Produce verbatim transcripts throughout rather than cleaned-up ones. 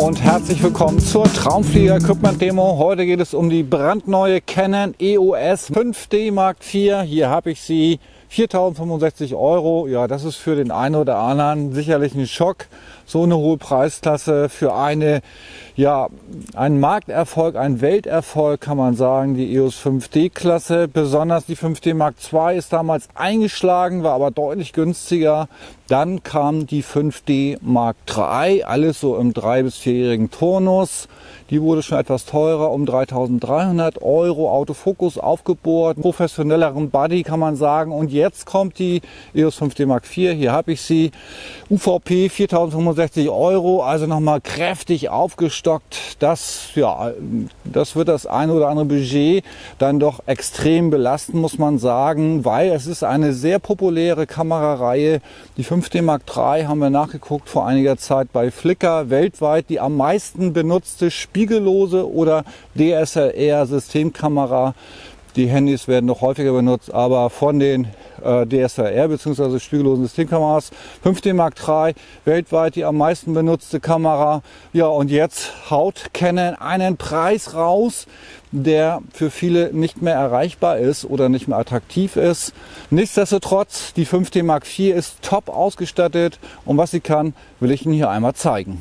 und herzlich willkommen zur Traumflieger Equipment Demo. Heute geht es um die brandneue Canon E O S fünf D Mark vier. Hier habe ich sie, viertausendfünfundsechzig Euro. Ja, das ist für den einen oder anderen sicherlich ein Schock. So eine hohe Preisklasse für eine, ja, einen Markterfolg, einen Welterfolg kann man sagen, die E O S fünf D Klasse. Besonders die fünf D Mark zwei ist damals eingeschlagen, war aber deutlich günstiger. Dann kam die fünf D Mark drei, alles so im drei- bis vierjährigen Turnus. Die wurde schon etwas teurer, um dreitausenddreihundert Euro. Autofokus aufgebohrt, professionelleren Body kann man sagen. Und jetzt kommt die E O S fünf D Mark vier. Hier habe ich sie. U V P viertausendfünfundsechzig Euro, also nochmal kräftig aufgestockt. Das, ja, das wird das eine oder andere Budget dann doch extrem belasten, muss man sagen, weil es ist eine sehr populäre Kamerareihe. Die fünf D Mark drei haben wir nachgeguckt vor einiger Zeit bei Flickr, weltweit die am meisten benutzte spiegellose oder D S L R-Systemkamera. Die Handys werden noch häufiger benutzt, aber von den äh, D S L R bzw. spiegellosen Systemkameras fünf D Mark drei weltweit die am meisten benutzte Kamera. Ja, und jetzt haut Canon einen Preis raus, der für viele nicht mehr erreichbar ist oder nicht mehr attraktiv ist. Nichtsdestotrotz, die fünf D Mark vier ist top ausgestattet und was sie kann, will ich Ihnen hier einmal zeigen.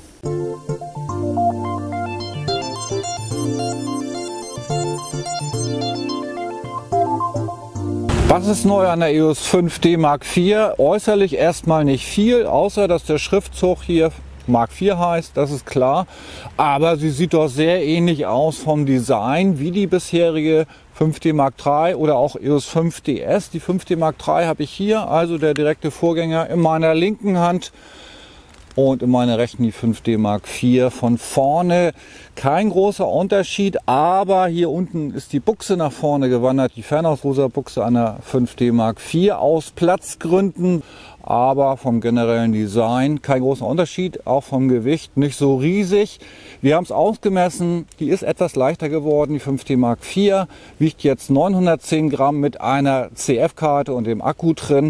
Was ist neu an der E O S fünf D Mark vier? Äußerlich erstmal nicht viel, außer dass der Schriftzug hier Mark vier heißt, das ist klar. Aber sie sieht doch sehr ähnlich aus vom Design wie die bisherige fünf D Mark drei oder auch E O S fünf D S. Die fünf D Mark drei habe ich hier, also der direkte Vorgänger, in meiner linken Hand. Und in meiner rechten die fünf D Mark vier. Von vorne kein großer Unterschied, aber hier unten ist die Buchse nach vorne gewandert, die Fernrosa-Buchse an der fünf D Mark vier aus Platzgründen, aber vom generellen Design kein großer Unterschied, auch vom Gewicht nicht so riesig. Wir haben es ausgemessen, die ist etwas leichter geworden, die fünf D Mark vier, wiegt jetzt neunhundertzehn Gramm mit einer C F-Karte und dem Akku drin.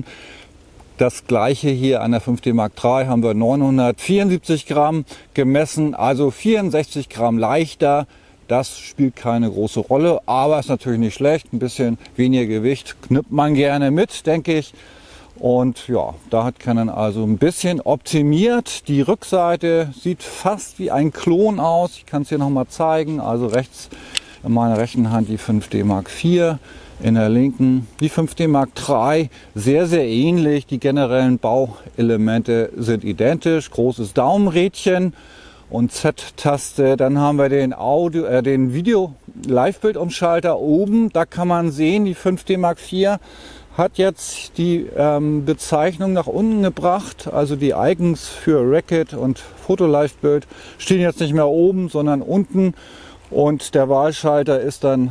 Das gleiche hier an der fünf D Mark drei haben wir neunhundertvierundsiebzig Gramm gemessen, also vierundsechzig Gramm leichter. Das spielt keine große Rolle, aber ist natürlich nicht schlecht. Ein bisschen weniger Gewicht nimmt man gerne mit, denke ich. Und ja, da hat Canon also ein bisschen optimiert. Die Rückseite sieht fast wie ein Klon aus. Ich kann es hier nochmal zeigen. Also rechts in meiner rechten Hand die fünf D Mark vier. In der linken die fünf D Mark drei, sehr, sehr ähnlich. Die generellen Bauelemente sind identisch. Großes Daumenrädchen und Z-Taste. Dann haben wir den Audio, äh, den Video-Live-Bildumschalter oben. Da kann man sehen, die fünf D Mark vier hat jetzt die ähm, Bezeichnung nach unten gebracht. Also die Icons für Racket und Foto-Live-Bild stehen jetzt nicht mehr oben, sondern unten. Und der Wahlschalter ist dann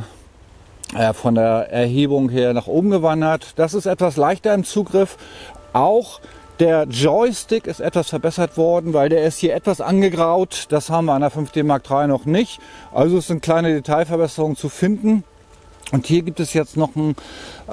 von der Erhebung her nach oben gewandert. Das ist etwas leichter im Zugriff. Auch der Joystick ist etwas verbessert worden, weil der ist hier etwas angegraut. Das haben wir an der fünf D Mark drei noch nicht. Also es sind kleine Detailverbesserungen zu finden. Und hier gibt es jetzt noch einen äh,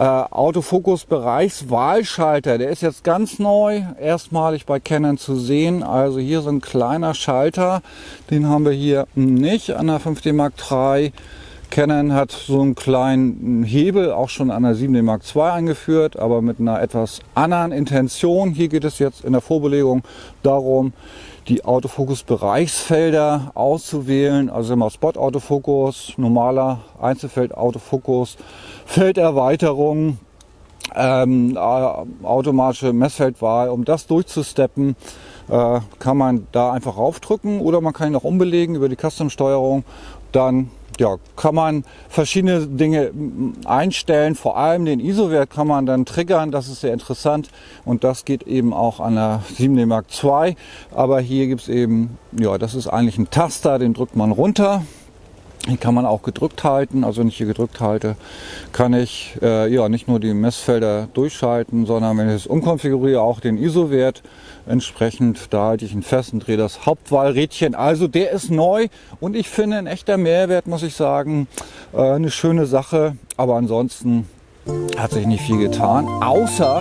Autofokus-Bereichswahlschalter. Der ist jetzt ganz neu, erstmalig bei Canon zu sehen. Also hier so ein kleiner Schalter. Den haben wir hier nicht an der fünf D Mark drei. Canon hat so einen kleinen Hebel auch schon an der sieben D Mark zwei eingeführt, aber mit einer etwas anderen Intention. Hier geht es jetzt in der Vorbelegung darum, die Autofokus-Bereichsfelder auszuwählen. Also immer Spot-Autofokus, normaler Einzelfeld-Autofokus, Felderweiterung, ähm, automatische Messfeldwahl. Um das durchzusteppen, äh, kann man da einfach raufdrücken oder man kann ihn auch umbelegen über die Custom-Steuerung. Dann ja, kann man verschiedene Dinge einstellen, vor allem den I S O-Wert kann man dann triggern, das ist sehr interessant und das geht eben auch an der sieben D Mark zwei, aber hier gibt es eben, ja, das ist eigentlich ein Taster, den drückt man runter. Den kann man auch gedrückt halten, also wenn ich hier gedrückt halte, kann ich äh, ja nicht nur die Messfelder durchschalten, sondern wenn ich es umkonfiguriere, auch den I S O-Wert entsprechend, da halte ich ihn fest und drehe das Hauptwahlrädchen. Also der ist neu und ich finde ein echter Mehrwert, muss ich sagen, äh, eine schöne Sache, aber ansonsten hat sich nicht viel getan, außer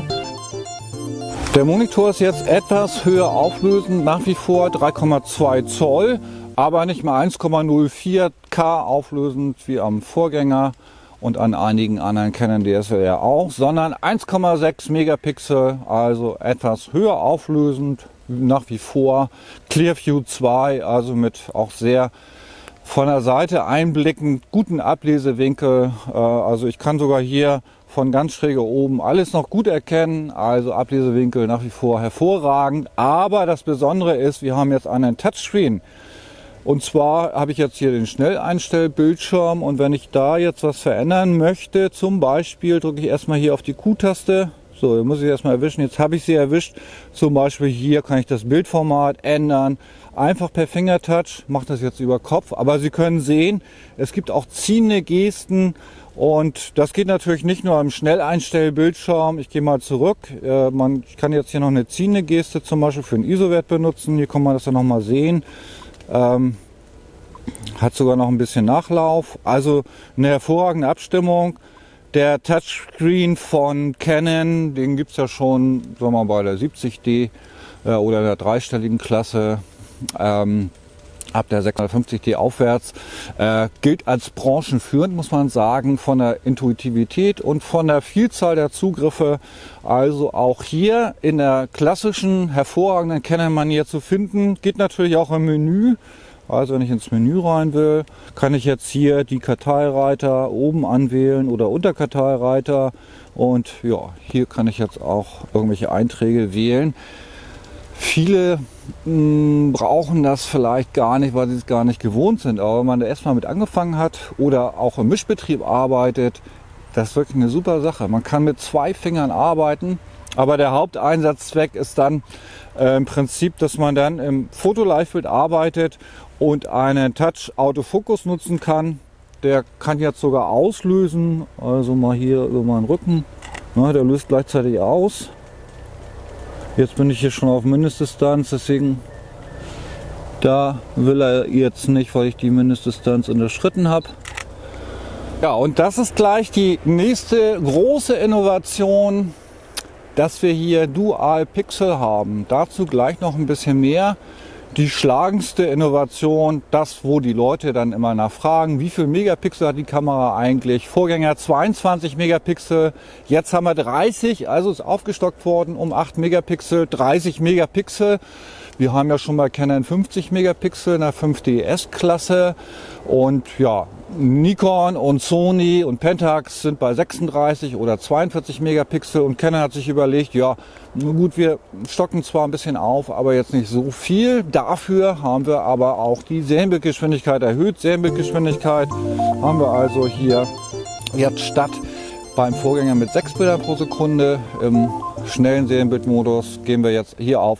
der Monitor ist jetzt etwas höher auflösend, nach wie vor drei Komma zwei Zoll. aber nicht mehr eins Komma null vier K auflösend wie am Vorgänger und an einigen anderen Canon D S L R auch, sondern eins Komma sechs Megapixel, also etwas höher auflösend, nach wie vor. Clearview zwei, also mit auch sehr von der Seite einblickend guten Ablesewinkel. Also ich kann sogar hier von ganz schräg oben alles noch gut erkennen, also Ablesewinkel nach wie vor hervorragend. Aber das Besondere ist, wir haben jetzt einen Touchscreen. Und zwar habe ich jetzt hier den Schnelleinstellbildschirm und wenn ich da jetzt was verändern möchte, zum Beispiel drücke ich erstmal hier auf die Q-Taste. So, jetzt muss ich erstmal erwischen. Jetzt habe ich sie erwischt. Zum Beispiel hier kann ich das Bildformat ändern. Einfach per Fingertouch. Mache das jetzt über Kopf. Aber Sie können sehen, es gibt auch ziehende Gesten. Und das geht natürlich nicht nur am Schnelleinstellbildschirm. Ich gehe mal zurück. Äh, man kann jetzt hier noch eine ziehende Geste zum Beispiel für einen I S O-Wert benutzen. Hier kann man das dann nochmal sehen. Ähm, hat sogar noch ein bisschen Nachlauf. Also eine hervorragende Abstimmung. Der Touchscreen von Canon, den gibt es ja schon, sagen wir mal, bei der siebzig D äh, oder der dreistelligen Klasse. Ähm, ab der sechshundertfünfzig D aufwärts, äh, gilt als branchenführend, muss man sagen, von der Intuitivität und von der Vielzahl der Zugriffe. Also auch hier in der klassischen, hervorragenden Canon-Manier zu finden. Geht natürlich auch im Menü. Also wenn ich ins Menü rein will, kann ich jetzt hier die Karteireiter oben anwählen oder Unterkarteireiter. Und ja, hier kann ich jetzt auch irgendwelche Einträge wählen. Viele mh, brauchen das vielleicht gar nicht, weil sie es gar nicht gewohnt sind. Aber wenn man da erstmal mit angefangen hat oder auch im Mischbetrieb arbeitet, das ist wirklich eine super Sache. Man kann mit zwei Fingern arbeiten, aber der Haupteinsatzzweck ist dann äh, im Prinzip, dass man dann im Foto-Live-Bild arbeitet und einen Touch-Autofokus nutzen kann. Der kann jetzt sogar auslösen, also mal hier über meinen Rücken. Na, der löst gleichzeitig aus. Jetzt bin ich hier schon auf Mindestdistanz, deswegen da will er jetzt nicht, weil ich die Mindestdistanz unterschritten habe. Ja, und das ist gleich die nächste große Innovation, dass wir hier Dual Pixel haben. Dazu gleich noch ein bisschen mehr. Die schlagendste Innovation, das wo die Leute dann immer nachfragen, wie viel Megapixel hat die Kamera eigentlich? Vorgänger zweiundzwanzig Megapixel, jetzt haben wir dreißig, also ist aufgestockt worden um acht Megapixel, dreißig Megapixel. Wir haben ja schon bei Canon fünfzig Megapixel in der fünf D S-Klasse und ja, Nikon und Sony und Pentax sind bei sechsunddreißig oder zweiundvierzig Megapixel und Canon hat sich überlegt, ja gut, wir stocken zwar ein bisschen auf, aber jetzt nicht so viel. Dafür haben wir aber auch die Serienbildgeschwindigkeit erhöht. Serienbildgeschwindigkeit haben wir also hier jetzt statt beim Vorgänger mit sechs Bildern pro Sekunde im schnellen Serienbildmodus gehen wir jetzt hier auf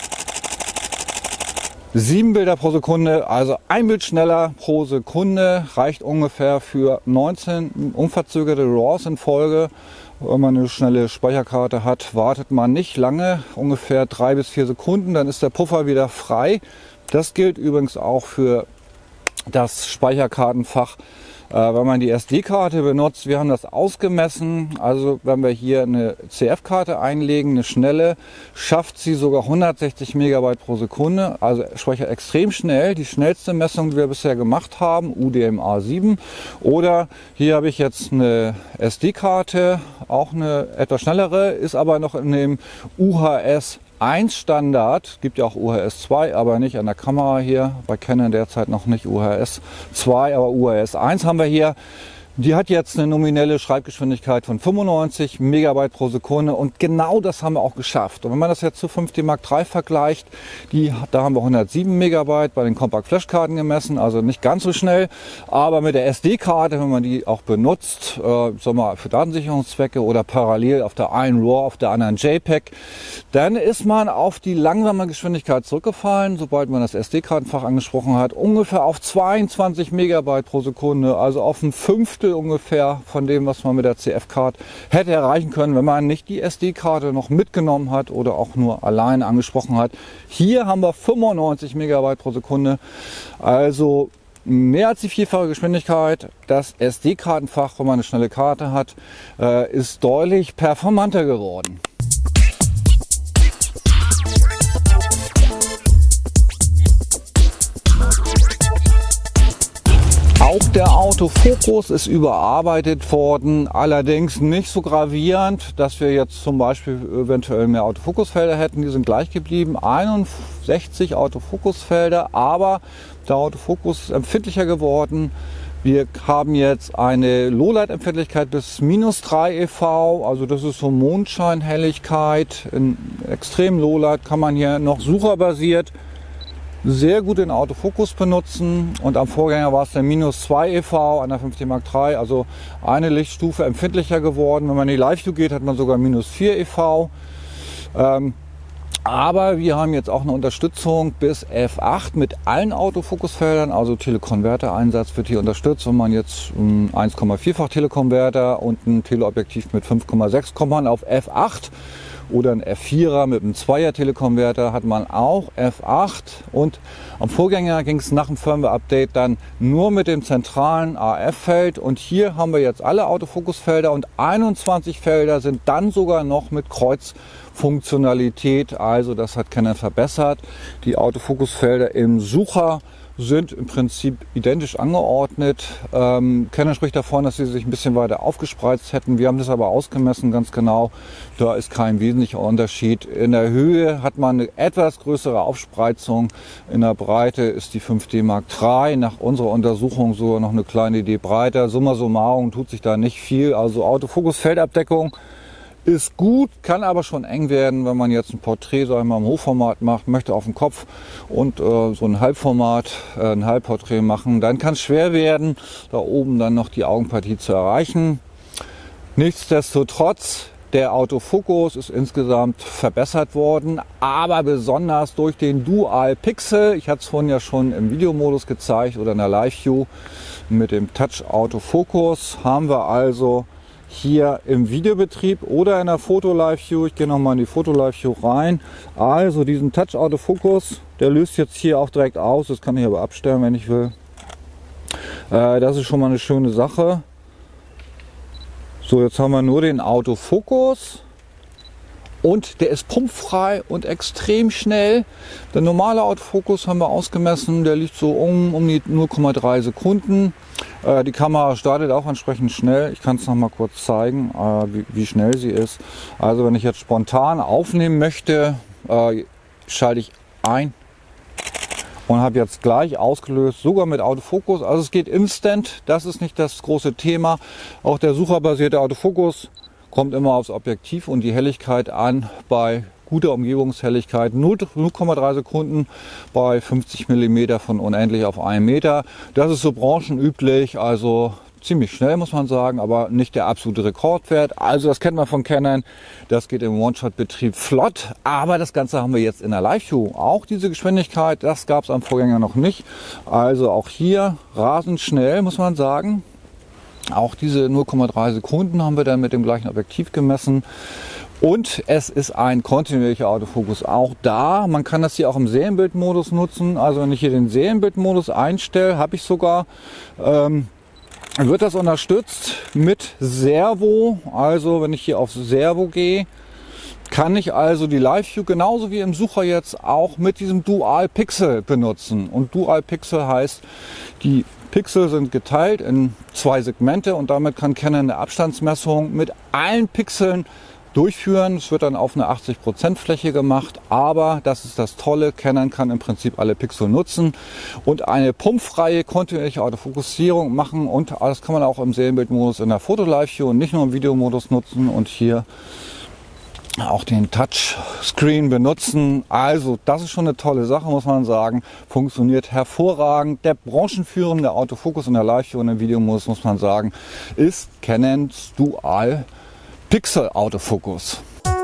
sieben Bilder pro Sekunde, also ein Bild schneller pro Sekunde, reicht ungefähr für neunzehn unverzögerte RAWs in Folge. Wenn man eine schnelle Speicherkarte hat, wartet man nicht lange, ungefähr drei bis vier Sekunden, dann ist der Puffer wieder frei. Das gilt übrigens auch für das Speicherkartenfach. Wenn man die S D-Karte benutzt, wir haben das ausgemessen, also wenn wir hier eine C F-Karte einlegen, eine schnelle, schafft sie sogar hundertsechzig Megabyte pro Sekunde, also speichert extrem schnell, die schnellste Messung, die wir bisher gemacht haben, U D M A sieben. Oder hier habe ich jetzt eine S D-Karte, auch eine etwas schnellere, ist aber noch in dem U H S eins Standard, gibt ja auch U H S zwei, aber nicht an der Kamera hier, bei Canon derzeit noch nicht U H S zwei, aber U H S eins haben wir hier. Die hat jetzt eine nominelle Schreibgeschwindigkeit von fünfundneunzig Megabyte pro Sekunde und genau das haben wir auch geschafft. Und wenn man das jetzt zu fünf D Mark drei vergleicht, die, da haben wir hundertsieben Megabyte bei den Compact Flash Karten gemessen, also nicht ganz so schnell, aber mit der S D-Karte, wenn man die auch benutzt, äh, sag mal, für Datensicherungszwecke oder parallel auf der einen RAW, auf der anderen JPEG, dann ist man auf die langsame Geschwindigkeit zurückgefallen, sobald man das S D-Kartenfach angesprochen hat, ungefähr auf zweiundzwanzig Megabyte pro Sekunde, also auf ein Fünftel ungefähr von dem, was man mit der C F-Karte hätte erreichen können, wenn man nicht die S D-Karte noch mitgenommen hat oder auch nur alleine angesprochen hat. Hier haben wir fünfundneunzig Megabyte pro Sekunde, also mehr als die vierfache Geschwindigkeit. Das S D-Kartenfach, wenn man eine schnelle Karte hat, ist deutlich performanter geworden. Auch der Autofokus ist überarbeitet worden, allerdings nicht so gravierend, dass wir jetzt zum Beispiel eventuell mehr Autofokusfelder hätten. Die sind gleich geblieben, einundsechzig Autofokusfelder, aber der Autofokus ist empfindlicher geworden. Wir haben jetzt eine Lowlight-Empfindlichkeit bis minus drei E V, also das ist so Mondscheinhelligkeit. In extrem Lowlight kann man hier noch sucherbasiert sehr gut den Autofokus benutzen, und am Vorgänger war es der minus zwei E V an der fünf D Mark drei, also eine Lichtstufe empfindlicher geworden. Wenn man in die Live-View geht, hat man sogar minus vier E V. Ähm, aber wir haben jetzt auch eine Unterstützung bis F acht mit allen Autofokusfeldern, also Telekonverter-Einsatz wird hier unterstützt. Wenn man jetzt einen eins Komma vier-fach Telekonverter und ein Teleobjektiv mit fünf Komma sechs kommt man auf F acht. Oder ein F vierer mit einem Zweier Telekonverter hat man auch F acht, und am Vorgänger ging es nach dem Firmware-Update dann nur mit dem zentralen A F-Feld, und hier haben wir jetzt alle Autofokusfelder und einundzwanzig Felder sind dann sogar noch mit Kreuzfunktionalität, also das hat Canon verbessert. Die Autofokusfelder im Sucher sind im Prinzip identisch angeordnet. Ähm, Canon spricht davon, dass sie sich ein bisschen weiter aufgespreizt hätten. Wir haben das aber ausgemessen, ganz genau. Da ist kein wesentlicher Unterschied. In der Höhe hat man eine etwas größere Aufspreizung. In der Breite ist die fünf D Mark drei nach unserer Untersuchung sogar noch eine kleine Idee breiter. Summa summarum tut sich da nicht viel. Also Autofokus-Feldabdeckung ist gut, kann aber schon eng werden, wenn man jetzt ein Porträt, sagen wir mal, im Hochformat macht, möchte auf den Kopf und äh, so ein Halbformat, äh, ein Halbporträt machen. Dann kann es schwer werden, da oben dann noch die Augenpartie zu erreichen. Nichtsdestotrotz, der Autofokus ist insgesamt verbessert worden, aber besonders durch den Dual Pixel. Ich hatte es vorhin ja schon im Videomodus gezeigt oder in der Live-View. Mit dem Touch Autofokus haben wir also hier im Videobetrieb oder in der Foto-Live-View, ich gehe nochmal in die Foto-Live-View rein, also diesen Touch-Autofokus, der löst jetzt hier auch direkt aus, das kann ich aber abstellen, wenn ich will. Äh, das ist schon mal eine schöne Sache. So, jetzt haben wir nur den Autofokus. Und der ist pumpfrei und extrem schnell. Der normale Autofokus haben wir ausgemessen, der liegt so um, um die null Komma drei Sekunden. Äh, die Kamera startet auch entsprechend schnell. Ich kann es noch mal kurz zeigen, äh, wie, wie schnell sie ist. Also wenn ich jetzt spontan aufnehmen möchte, äh, schalte ich ein und habe jetzt gleich ausgelöst, sogar mit Autofokus. Also es geht instant, das ist nicht das große Thema. Auch der sucherbasierte Autofokus kommt immer aufs Objektiv und die Helligkeit an. Bei guter Umgebungshelligkeit null Komma drei Sekunden bei fünfzig Millimeter von unendlich auf einen Meter. Das ist so branchenüblich, also ziemlich schnell muss man sagen, aber nicht der absolute Rekordwert. Also das kennt man von Canon, das geht im One-Shot-Betrieb flott, aber das Ganze haben wir jetzt in der Live-View. Auch diese Geschwindigkeit, das gab es am Vorgänger noch nicht. Also auch hier rasend schnell, muss man sagen. Auch diese null Komma drei Sekunden haben wir dann mit dem gleichen Objektiv gemessen. Und es ist ein kontinuierlicher Autofokus auch da. Man kann das hier auch im Serienbildmodus nutzen. Also wenn ich hier den Serienbildmodus einstelle, habe ich sogar, ähm, wird das unterstützt mit Servo. Also wenn ich hier auf Servo gehe, kann ich also die Live-View genauso wie im Sucher jetzt auch mit diesem Dual Pixel benutzen. Und Dual Pixel heißt, die Pixel sind geteilt in zwei Segmente und damit kann Canon eine Abstandsmessung mit allen Pixeln durchführen. Es wird dann auf eine achtzig Prozent Fläche gemacht, aber das ist das Tolle, Canon kann im Prinzip alle Pixel nutzen und eine pumpfreie, kontinuierliche Autofokussierung machen, und das kann man auch im Serienbildmodus in der Foto-Live-View und nicht nur im Videomodus nutzen und hier auch den Touchscreen benutzen. Also das ist schon eine tolle Sache, muss man sagen. Funktioniert hervorragend. Der branchenführende Autofokus in der Live-View und im Videomodus, muss man sagen, ist Canons Dual Pixel Autofokus.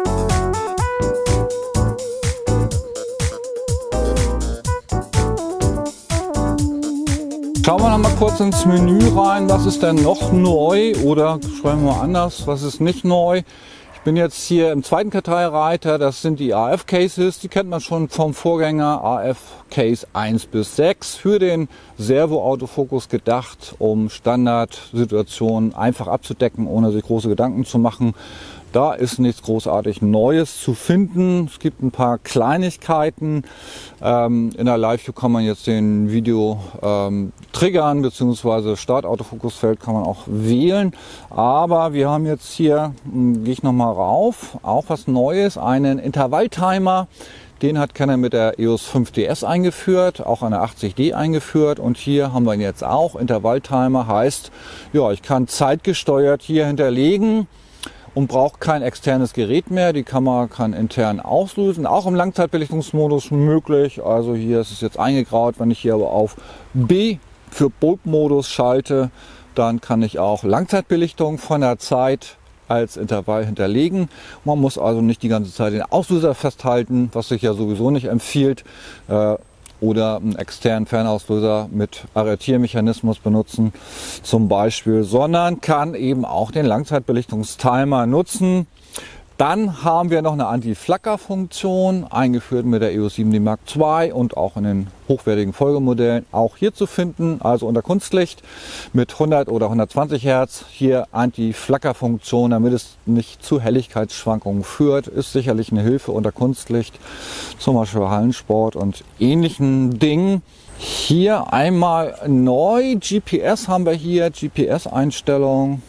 Schauen wir noch mal kurz ins Menü rein. Was ist denn noch neu? Oder schreiben wir mal anders, was ist nicht neu? Ich bin jetzt hier im zweiten Karteireiter, das sind die A F-Cases, die kennt man schon vom Vorgänger, A F-Case eins bis sechs, für den Servo-Autofokus gedacht, um Standardsituationen einfach abzudecken, ohne sich große Gedanken zu machen. Da ist nichts großartig Neues zu finden. Es gibt ein paar Kleinigkeiten. Ähm, in der Live-View kann man jetzt den Video ähm, triggern, beziehungsweise Start-Autofokusfeld kann man auch wählen. Aber wir haben jetzt hier, gehe ich nochmal rauf, auch was Neues, einen Intervalltimer. Den hat Canon mit der E O S fünf D S eingeführt, auch eine achtzig D eingeführt. Und hier haben wir ihn jetzt auch. Intervalltimer heißt, ja, ich kann zeitgesteuert hier hinterlegen und braucht kein externes Gerät mehr. Die Kamera kann intern auslösen, auch im Langzeitbelichtungsmodus möglich. Also hier ist es jetzt eingegraut. Wenn ich hier aber auf B für Bulb-Modus schalte, dann kann ich auch Langzeitbelichtung von der Zeit als Intervall hinterlegen. Man muss also nicht die ganze Zeit den Auslöser festhalten, was sich ja sowieso nicht empfiehlt. Äh, oder einen externen Fernauslöser mit Arretiermechanismus benutzen zum Beispiel, sondern kann eben auch den Langzeitbelichtungstimer nutzen. Dann haben wir noch eine Anti-Flacker-Funktion, eingeführt mit der E O S sieben D Mark zwei und auch in den hochwertigen Folgemodellen auch hier zu finden, also unter Kunstlicht mit hundert oder hundertzwanzig Hertz. Hier Anti-Flacker-Funktion, damit es nicht zu Helligkeitsschwankungen führt, ist sicherlich eine Hilfe unter Kunstlicht, zum Beispiel bei Hallensport und ähnlichen Dingen. Hier einmal neu, G P S haben wir hier, G P S-Einstellung.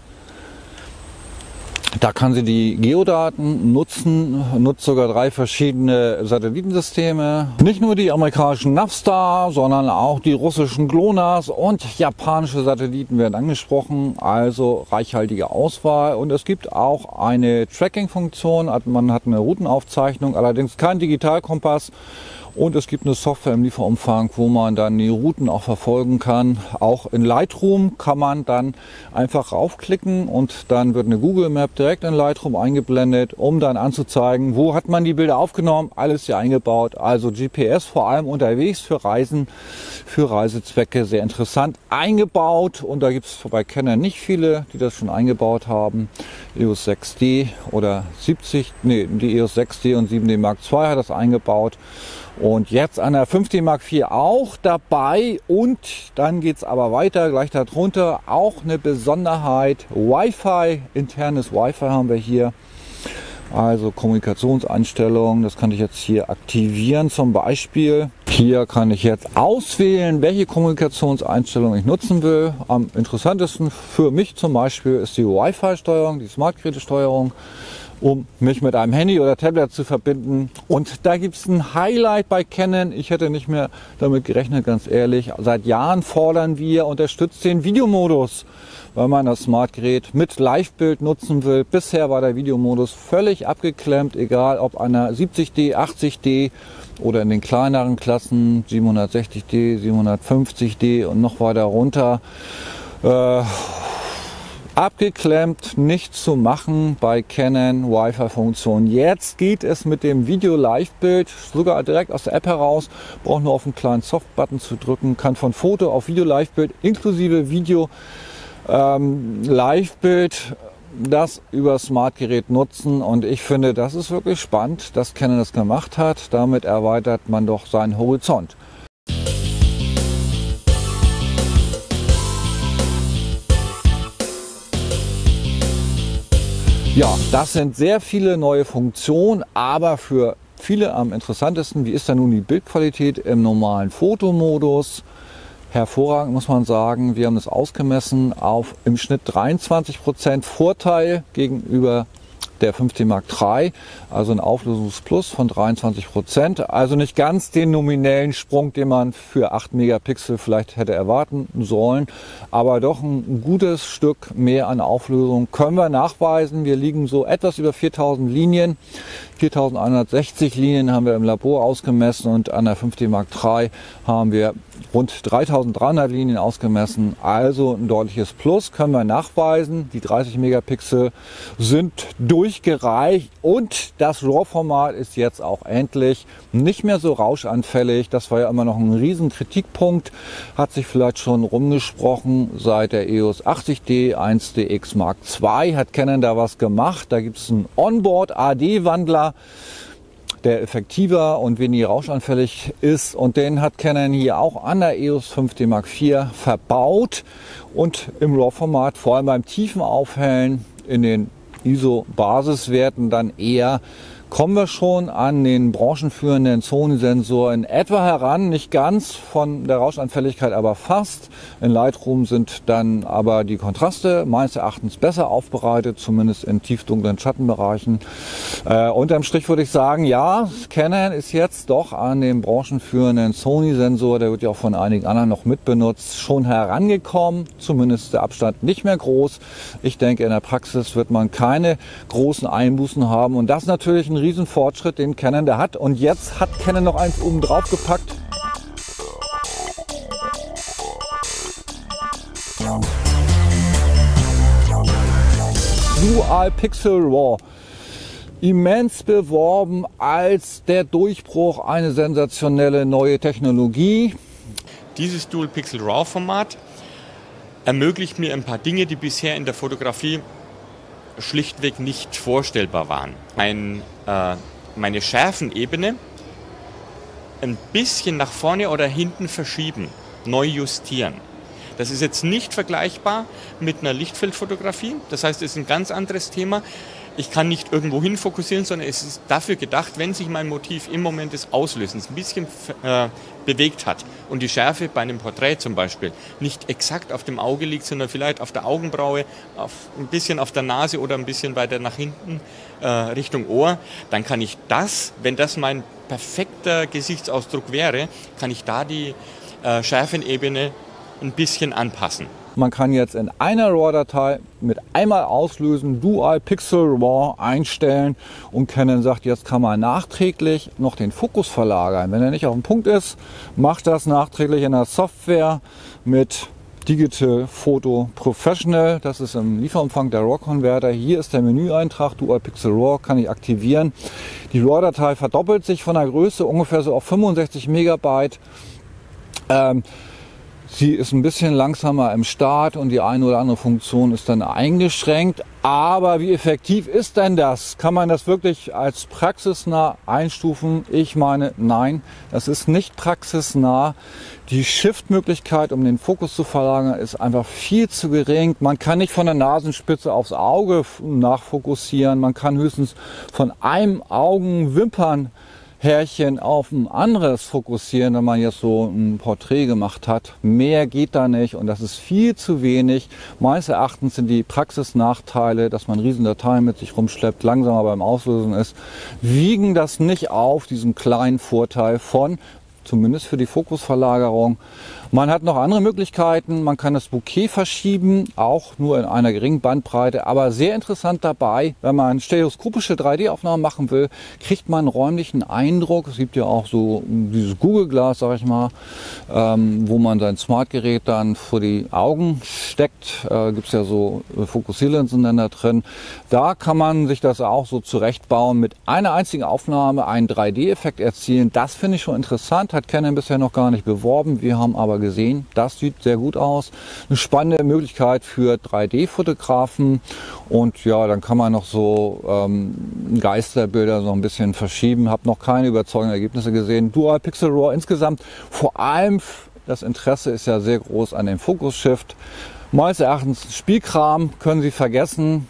Da kann sie die Geodaten nutzen, nutzt sogar drei verschiedene Satellitensysteme. Nicht nur die amerikanischen Navstar, sondern auch die russischen GLONASS und japanische Satelliten werden angesprochen. Also reichhaltige Auswahl. Und es gibt auch eine Tracking-Funktion. Man hat eine Routenaufzeichnung, allerdings kein Digitalkompass. Und es gibt eine Software im Lieferumfang, wo man dann die Routen auch verfolgen kann. Auch in Lightroom kann man dann einfach raufklicken und dann wird eine Google Map direkt in Lightroom eingeblendet, um dann anzuzeigen, wo hat man die Bilder aufgenommen. Alles hier eingebaut. Also G P S vor allem unterwegs für Reisen, für Reisezwecke sehr interessant eingebaut. Und da gibt es bei Canon nicht viele, die das schon eingebaut haben. E O S sechs D oder siebzig, nee, die E O S sechs D und sieben D Mark zwei hat das eingebaut. Und jetzt an der fünf D Mark vier auch dabei und dann geht es aber weiter, gleich darunter auch eine Besonderheit, Wi-Fi, internes Wi-Fi haben wir hier, also Kommunikationseinstellungen, das kann ich jetzt hier aktivieren zum Beispiel. Hier kann ich jetzt auswählen, welche Kommunikationseinstellung ich nutzen will. Am interessantesten für mich zum Beispiel ist die Wi-Fi-Steuerung, die Smart-Geräte-Steuerung, um mich mit einem Handy oder Tablet zu verbinden. Und da gibt es ein Highlight bei Canon. Ich hätte nicht mehr damit gerechnet, ganz ehrlich. Seit Jahren fordern wir, unterstützt den Videomodus, weil man das Smartgerät mit Live-Bild nutzen will. Bisher war der Videomodus völlig abgeklemmt, egal ob einer siebzig D, achtzig D oder in den kleineren Klassen siebenhundertsechzig D, siebenhundertfünfzig D und noch weiter runter. Äh, Abgeklemmt, nichts zu machen bei Canon Wi-Fi-Funktion. Jetzt geht es mit dem Video-Live-Bild sogar direkt aus der App heraus. Braucht nur auf einen kleinen Soft-Button zu drücken, kann von Foto auf Video-Live-Bild inklusive Video ähm, Live-Bild das über Smartgerät nutzen. Und ich finde, das ist wirklich spannend, dass Canon das gemacht hat. Damit erweitert man doch seinen Horizont. Ja, das sind sehr viele neue Funktionen, aber für viele am interessantesten, wie ist da nun die Bildqualität im normalen Fotomodus? Hervorragend muss man sagen, wir haben das ausgemessen auf im Schnitt dreiundzwanzig Prozent Vorteil gegenüber der fünf D Mark drei, also ein Auflösungsplus von dreiundzwanzig Prozent. Also nicht ganz den nominellen Sprung, den man für acht Megapixel vielleicht hätte erwarten sollen, aber doch ein gutes Stück mehr an Auflösung können wir nachweisen. Wir liegen so etwas über viertausend Linien. viertausendeinhundertsechzig Linien haben wir im Labor ausgemessen und an der fünf D Mark drei haben wir rund dreitausenddreihundert Linien ausgemessen. Also ein deutliches Plus können wir nachweisen. Die dreißig Megapixel sind durchgereicht und das RAW-Format ist jetzt auch endlich nicht mehr so rauschanfällig. Das war ja immer noch ein riesen Kritikpunkt. Hat sich vielleicht schon rumgesprochen. Seit der E O S achtzig D eins D X Mark zwei hat Canon da was gemacht. Da gibt es einen Onboard A D-Wandler, der effektiver und weniger rauschanfällig ist, und den hat Canon hier auch an der E O S fünf D Mark vier verbaut und im RAW-Format, vor allem beim tiefen Aufhellen in den I S O-Basiswerten dann eher, kommen wir schon an den branchenführenden Sony-Sensor in etwa heran, nicht ganz von der Rauschanfälligkeit, aber fast. In Lightroom sind dann aber die Kontraste meines Erachtens besser aufbereitet, zumindest in tiefdunklen Schattenbereichen. Äh, unterm Strich würde ich sagen, ja, Canon ist jetzt doch an den branchenführenden Sony-Sensor, der wird ja auch von einigen anderen noch mitbenutzt, schon herangekommen. Zumindest der Abstand nicht mehr groß. Ich denke, in der Praxis wird man keine großen Einbußen haben und das natürlich ein Riesenfortschritt, den Canon da hat. Und jetzt hat Canon noch eins oben drauf gepackt. Dual Pixel RAW. Immens beworben als der Durchbruch, eine sensationelle neue Technologie. Dieses Dual Pixel RAW Format ermöglicht mir ein paar Dinge, die bisher in der Fotografie schlichtweg nicht vorstellbar waren. Ein, äh, meine Schärfenebene ein bisschen nach vorne oder hinten verschieben, neu justieren. Das ist jetzt nicht vergleichbar mit einer Lichtfeldfotografie. Das heißt, es ist ein ganz anderes Thema. Ich kann nicht irgendwo hin fokussieren, sondern es ist dafür gedacht, wenn sich mein Motiv im Moment des Auslösens ein bisschen äh, bewegt hat und die Schärfe bei einem Porträt zum Beispiel nicht exakt auf dem Auge liegt, sondern vielleicht auf der Augenbraue, auf, ein bisschen auf der Nase oder ein bisschen weiter nach hinten äh, Richtung Ohr, dann kann ich das, wenn das mein perfekter Gesichtsausdruck wäre, kann ich da die äh, Schärfenebene ein bisschen anpassen. Man kann jetzt in einer RAW-Datei mit einmal auslösen, Dual Pixel RAW einstellen und Canon sagt, jetzt kann man nachträglich noch den Fokus verlagern. Wenn er nicht auf dem Punkt ist, macht das nachträglich in der Software mit Digital Photo Professional. Das ist im Lieferumfang der RAW-Converter. Hier ist der Menüeintrag, Dual Pixel RAW, kann ich aktivieren. Die RAW-Datei verdoppelt sich von der Größe ungefähr so auf fünfundsechzig Megabyte. Ähm, Sie ist ein bisschen langsamer im Start und die eine oder andere Funktion ist dann eingeschränkt. Aber wie effektiv ist denn das? Kann man das wirklich als praxisnah einstufen? Ich meine, nein, das ist nicht praxisnah. Die Shift-Möglichkeit, um den Fokus zu verlagern, ist einfach viel zu gering. Man kann nicht von der Nasenspitze aufs Auge nachfokussieren. Man kann höchstens von einem Augenwimpern Härchen auf ein anderes fokussieren, wenn man jetzt so ein Porträt gemacht hat. Mehr geht da nicht und das ist viel zu wenig. Meines Erachtens sind die Praxisnachteile, dass man riesen Dateien mit sich rumschleppt, langsamer beim Auslösen ist, wiegen das nicht auf, diesen kleinen Vorteil von, zumindest für die Fokusverlagerung. Man hat noch andere Möglichkeiten, man kann das Bokeh verschieben, auch nur in einer geringen Bandbreite, aber sehr interessant dabei, wenn man stereoskopische drei D-Aufnahmen machen will, kriegt man einen räumlichen Eindruck. Es gibt ja auch so dieses Google-Glas, sag ich mal, ähm, wo man sein Smartgerät dann vor die Augen steckt. Äh, gibt es ja so Fokussierlinsen dann da drin. Da kann man sich das auch so zurechtbauen, mit einer einzigen Aufnahme einen drei D-Effekt erzielen. Das finde ich schon interessant, hat Canon bisher noch gar nicht beworben. Wir haben aber gesehen, das sieht sehr gut aus. Eine spannende Möglichkeit für drei D-Fotografen und ja, dann kann man noch so ähm, Geisterbilder so ein bisschen verschieben. Habe noch keine überzeugenden Ergebnisse gesehen. Dual Pixel RAW insgesamt, vor allem das Interesse ist ja sehr groß an dem Focus Shift. Meines Erachtens Spielkram können Sie vergessen.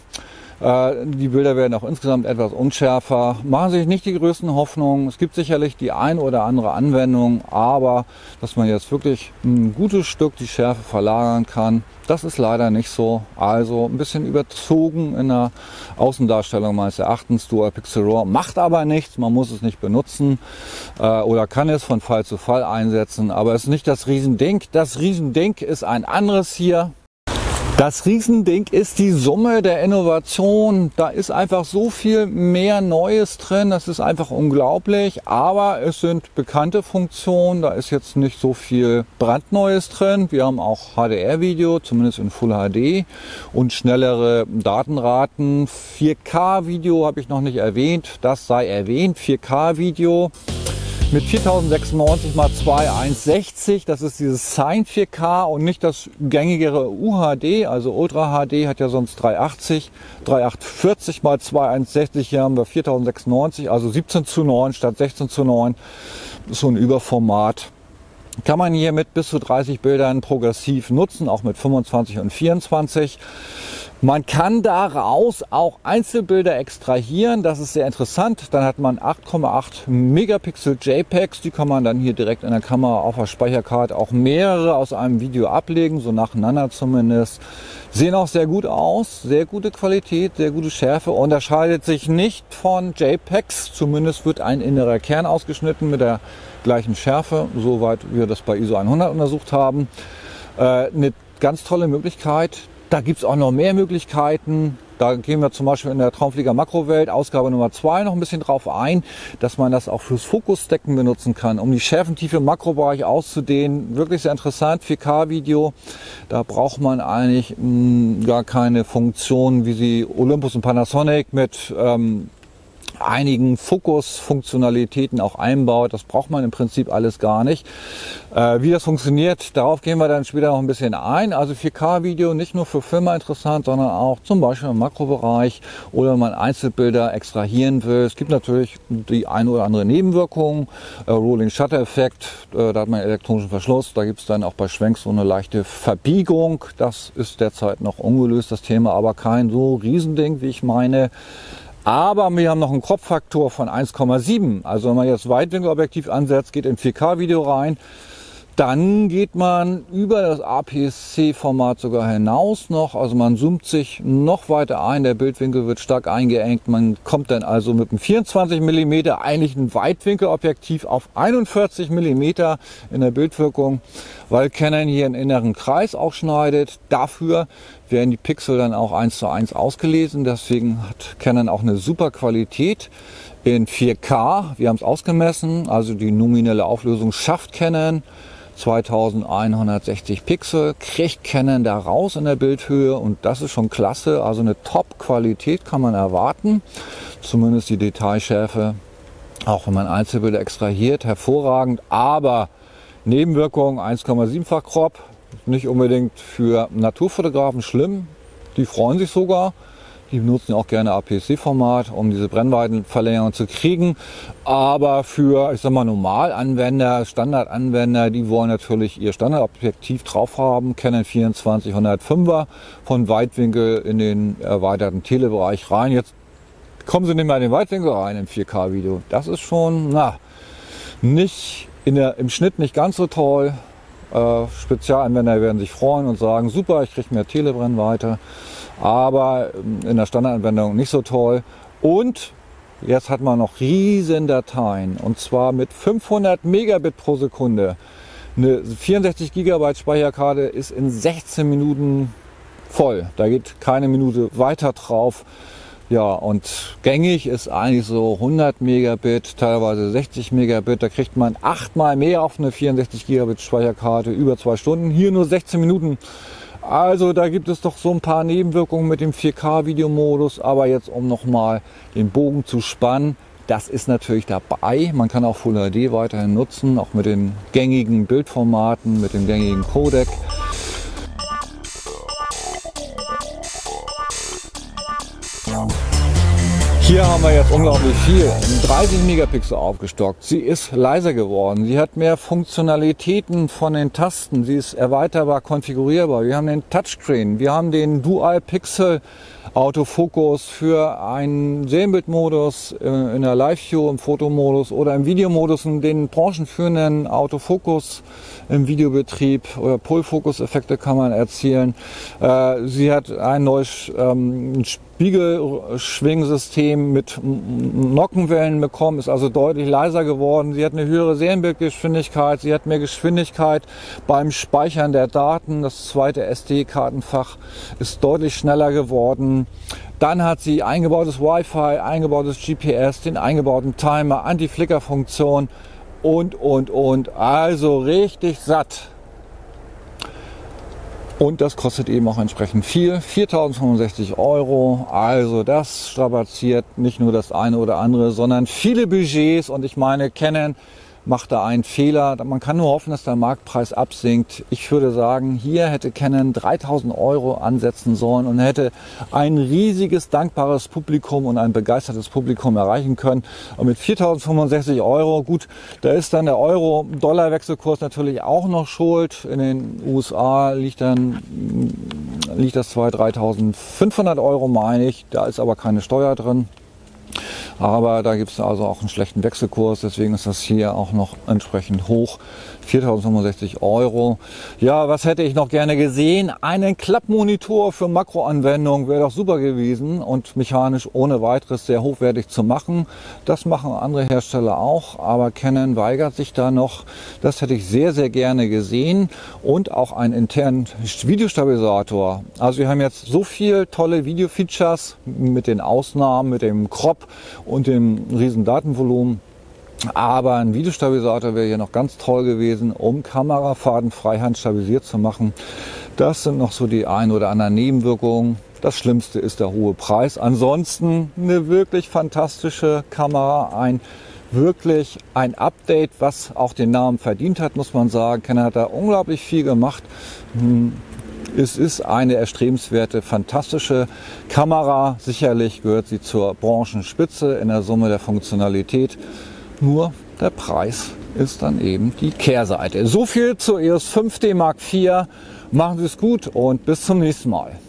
Die Bilder werden auch insgesamt etwas unschärfer. Machen Sie sich nicht die größten Hoffnungen. Es gibt sicherlich die ein oder andere Anwendung, aber dass man jetzt wirklich ein gutes Stück die Schärfe verlagern kann, das ist leider nicht so. Also ein bisschen überzogen in der Außendarstellung meines Erachtens. Dual Pixel RAW macht aber nichts. Man muss es nicht benutzen äh, oder kann es von Fall zu Fall einsetzen. Aber es ist nicht das Riesending. Das Riesending ist ein anderes hier. Das Riesending ist die Summe der Innovation. Da ist einfach so viel mehr Neues drin. Das ist einfach unglaublich. Aber es sind bekannte Funktionen. Da ist jetzt nicht so viel brandneues drin. Wir haben auch H D R-Video, zumindest in Full H D und schnellere Datenraten. vier K-Video habe ich noch nicht erwähnt. Das sei erwähnt. vier K-Video. Mit viertausendsechsundneunzig mal zweitausendsechzig, das ist dieses Sign vier K und nicht das gängigere U H D, also Ultra H D hat ja sonst dreihundertachtzig, dreitausendachthundertvierzig mal zweitausendsechzig, hier haben wir viertausendsechsundneunzig, also siebzehn zu neun statt sechzehn zu neun, so ein Überformat. Kann man hier mit bis zu dreißig Bildern progressiv nutzen, auch mit fünfundzwanzig und vierundzwanzig. Man kann daraus auch Einzelbilder extrahieren, das ist sehr interessant. Dann hat man acht Komma acht Megapixel JPEGs, die kann man dann hier direkt in der Kamera auf der Speicherkarte auch mehrere aus einem Video ablegen, so nacheinander zumindest. Sehen auch sehr gut aus, sehr gute Qualität, sehr gute Schärfe, unterscheidet sich nicht von JPEGs, zumindest wird ein innerer Kern ausgeschnitten mit der gleichen Schärfe, soweit wir das bei I S O hundert untersucht haben. Äh, eine ganz tolle Möglichkeit. Da gibt es auch noch mehr Möglichkeiten. Da gehen wir zum Beispiel in der Traumflieger Makrowelt, Ausgabe Nummer zwei, noch ein bisschen drauf ein, dass man das auch fürs Fokusdecken benutzen kann, um die Schärfentiefe im Makrobereich auszudehnen. Wirklich sehr interessant, vier K Video. Da braucht man eigentlich mh, gar keine Funktion, wie sie Olympus und Panasonic mit ähm, einigen Fokus-Funktionalitäten auch einbaut. Das braucht man im Prinzip alles gar nicht. Äh, wie das funktioniert, darauf gehen wir dann später noch ein bisschen ein. Also vier K Video nicht nur für Filmer interessant, sondern auch zum Beispiel im Makrobereich oder wenn man Einzelbilder extrahieren will. Es gibt natürlich die eine oder andere Nebenwirkung. Äh, Rolling Shutter Effekt, äh, da hat man elektronischen Verschluss. Da gibt es dann auch bei Schwenks so eine leichte Verbiegung. Das ist derzeit noch ungelöst, das Thema, aber kein so Riesending, wie ich meine. Aber wir haben noch einen Crop-Faktor von eins Komma sieben. Also wenn man jetzt Weitwinkelobjektiv ansetzt, geht in vier K Video rein, dann geht man über das A P S C-Format sogar hinaus noch. Also man zoomt sich noch weiter ein, der Bildwinkel wird stark eingeengt. Man kommt dann also mit einem vierundzwanzig Millimeter eigentlich ein Weitwinkelobjektiv auf einundvierzig Millimeter in der Bildwirkung, weil Canon hier einen inneren Kreis auch schneidet. Dafür werden die Pixel dann auch eins zu eins ausgelesen. Deswegen hat Canon auch eine super Qualität in vier K. Wir haben es ausgemessen, also die nominelle Auflösung schafft Canon. zweitausendeinhundertsechzig Pixel kriegt Canon da raus in der Bildhöhe und das ist schon klasse. Also eine Top-Qualität kann man erwarten. Zumindest die Detailschärfe, auch wenn man Einzelbilder extrahiert, hervorragend. Aber Nebenwirkungen eins Komma sieben-fach Crop, nicht unbedingt für Naturfotografen schlimm. Die freuen sich sogar. Die benutzen auch gerne A P S C-Format, um diese Brennweitenverlängerung zu kriegen. Aber für, ich sag mal, Normalanwender, Standardanwender, die wollen natürlich ihr Standardobjektiv drauf haben. Canon vierundzwanzig hundertfünfer von Weitwinkel in den erweiterten Telebereich rein. Jetzt kommen sie nicht mehr in den Weitwinkel rein im vier K Video. Das ist schon, na, nicht in der, im Schnitt nicht ganz so toll. Äh, Spezialanwender werden sich freuen und sagen, super, ich kriege mehr Telebrennweite. Aber in der Standardanwendung nicht so toll. Und jetzt hat man noch riesen Dateien und zwar mit fünfhundert Megabit pro Sekunde. Eine vierundsechzig Gigabyte Speicherkarte ist in sechzehn Minuten voll. Da geht keine Minute weiter drauf. Ja, und gängig ist eigentlich so hundert Megabit, teilweise sechzig Megabit. Da kriegt man achtmal mehr auf eine vierundsechzig Gigabit Speicherkarte, über zwei Stunden. Hier nur sechzehn Minuten. Also da gibt es doch so ein paar Nebenwirkungen mit dem vier K Videomodus, aber jetzt um nochmal den Bogen zu spannen, das ist natürlich dabei. Man kann auch Full H D weiterhin nutzen, auch mit den gängigen Bildformaten, mit dem gängigen Codec. Hier haben wir jetzt unglaublich viel, dreißig Megapixel aufgestockt. Sie ist leiser geworden, sie hat mehr Funktionalitäten von den Tasten, sie ist erweiterbar konfigurierbar. Wir haben den Touchscreen, wir haben den Dual Pixel Autofokus für einen Serienbildmodus in der Live-View, im Fotomodus oder im Videomodus, den branchenführenden Autofokus im Videobetrieb oder Pull-Focus-Effekte kann man erzielen. Sie hat ein neues ähm, Spiegelschwingsystem mit Nockenwellen bekommen, ist also deutlich leiser geworden. Sie hat eine höhere Serienbildgeschwindigkeit, sie hat mehr Geschwindigkeit beim Speichern der Daten. Das zweite S D-Kartenfach ist deutlich schneller geworden. Dann hat sie eingebautes Wi-Fi, eingebautes G P S, den eingebauten Timer, Anti-Flicker-Funktion und, und, und. Also richtig satt. Und das kostet eben auch entsprechend viel, viertausendfünfundsechzig Euro. Also das strapaziert nicht nur das eine oder andere, sondern viele Budgets. Und ich meine, Canon macht da einen Fehler. Man kann nur hoffen, dass der Marktpreis absinkt. Ich würde sagen, hier hätte Canon dreitausend Euro ansetzen sollen und hätte ein riesiges, dankbares Publikum und ein begeistertes Publikum erreichen können. Und mit viertausendfünfundsechzig Euro, gut, da ist dann der Euro-Dollar-Wechselkurs natürlich auch noch schuld. In den U S A liegt dann liegt das bei dreitausendfünfhundert Euro, meine ich. Da ist aber keine Steuer drin. Aber da gibt es also auch einen schlechten Wechselkurs, deswegen ist das hier auch noch entsprechend hoch. viertausendfünfundsechzig Euro. Ja, was hätte ich noch gerne gesehen? Einen Klappmonitor für Makroanwendungen wäre doch super gewesen und mechanisch ohne weiteres sehr hochwertig zu machen. Das machen andere Hersteller auch, aber Canon weigert sich da noch. Das hätte ich sehr, sehr gerne gesehen. Und auch einen internen Videostabilisator. Also wir haben jetzt so viele tolle Video-Features mit den Ausnahmen, mit dem Crop und dem riesen Datenvolumen. Aber ein Videostabilisator wäre hier noch ganz toll gewesen, um Kamerafahrten freihand stabilisiert zu machen. Das sind noch so die ein oder anderen Nebenwirkungen. Das Schlimmste ist der hohe Preis. Ansonsten eine wirklich fantastische Kamera, ein wirklich ein Update, was auch den Namen verdient hat, muss man sagen. Canon hat da unglaublich viel gemacht. Es ist eine erstrebenswerte, fantastische Kamera. Sicherlich gehört sie zur Branchenspitze in der Summe der Funktionalität. Nur der Preis ist dann eben die Kehrseite. So viel zur E O S fünf D Mark vier. Machen Sie es gut und bis zum nächsten Mal.